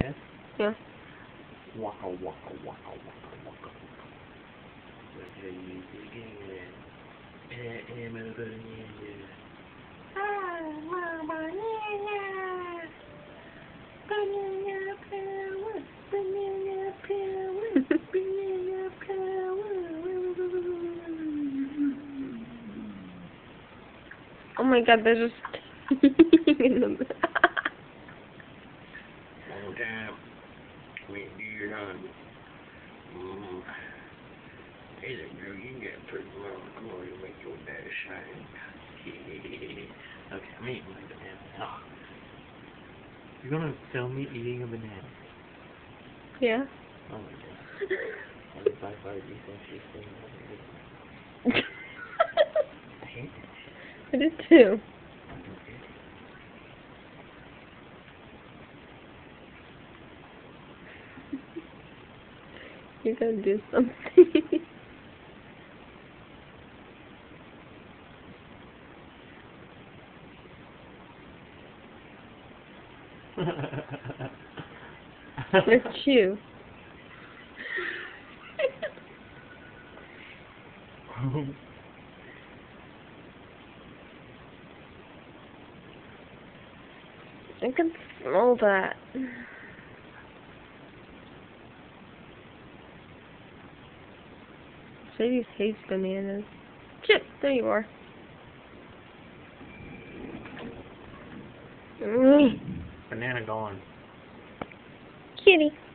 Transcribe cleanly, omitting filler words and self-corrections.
Yes? Yeah. Waka waka waka waka waka. What are you doing? I'm a banana. Banana. Banana power. Banana power. Banana power. Oh my god, there's just in the Long time. We deer on. Hey there, girl, you got pretty well glory to make your dad shine. Okay, I'm eating my banana now. You're gonna film me eating a banana? Yeah. Oh my god. Every by far, do you think she's saying that? I hate that shit. I did too. You gotta do something. It's you. I can smell that. Sadie hates bananas. Chip, there you are. Banana gone. Kitty.